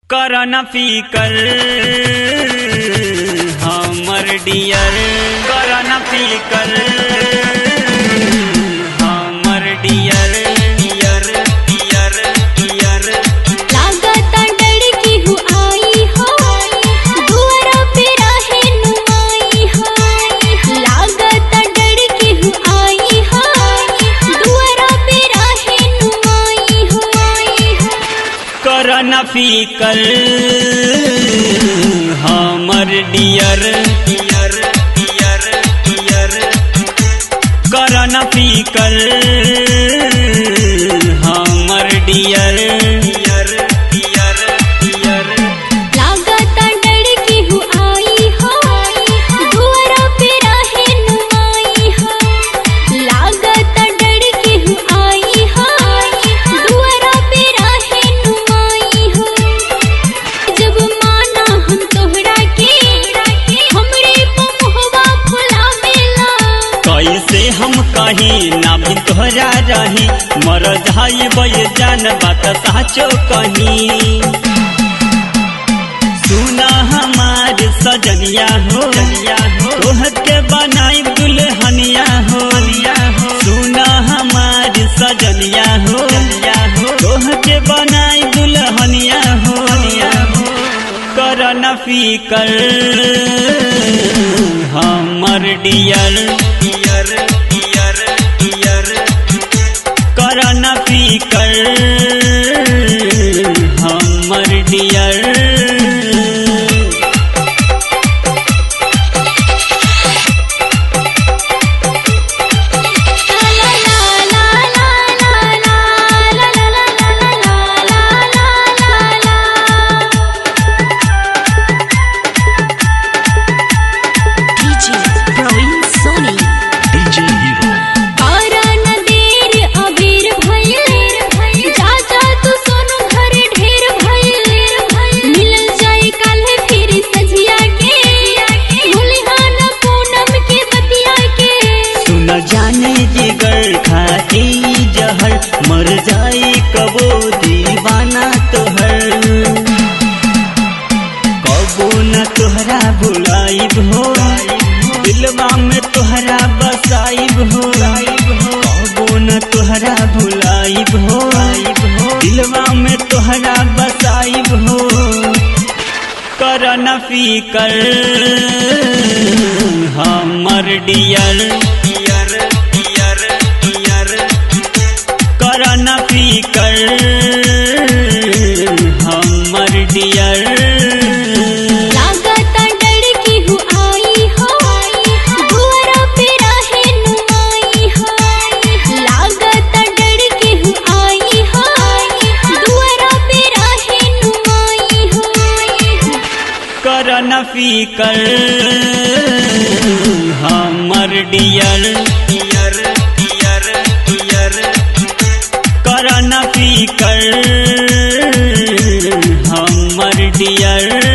करना फिकर हमर डियर, करना फिकर हमर डियर, डियर डियर डियर। लागता डर की हूँ आई हो, दुआरा पे राहे नुमाई हो। लागता डर की हूँ आई हो, दुआरा पे राहे नुमाई हो। करना फिकर हमर डियर, डियर डियर डियर। करना फिकर हमर डियर, डियर डियर डियर। लागता डर की हूँ आई हो, दुआरा पे राहे नुमाई हो। लागता डर की हूँ आई हो, दुआरा पे राहे नुमाई हो। जब माना हम तोहरा के, हमरे मुहवा फुलावेला। कैसे हम कहीं ना भी तोहरा रही, मर जाई बे जान बात साचो कहीं। सुना हमार सजनिया हो, तोहके बनाई दुल्हनिया हो। सुना हमार सजनिया हो, तोहके बनाई दुल्हनिया हो। करना फिकर हमर डियर, डियर डियर डियर। करना फिकर हमर dear. Praveen Soni DJ Hero Arrah न देर अबेर भइल, चाचा तू सोनू घर ढेर भइल। मिलल जाए काल्हे फिर सजिया के, भूलिहान पूनम के बतिया के। सुन जाने जिगर खाती जहर, मर जाए कबो दीवाना तोहर। कबो न तोहरा भुलाइब हो, दिलवा में तोहरा बसाइब हो। कबो न तोहरा भुलाइब हो, दिलवा में तोहरा बसाइब हो। करना फिकर हमर डियर, डियर डियर डियर। करना फिकर हमर डियर। लागता डर की हूँ आई हो, दुआरा पे राहे नुमाई हो। लागता डर की हूँ आई हो, दुआरा पे राहे नुमाई हो। करना फिकर हमर डियर, डियर डियर डियर। करना फिकर हमर डियर।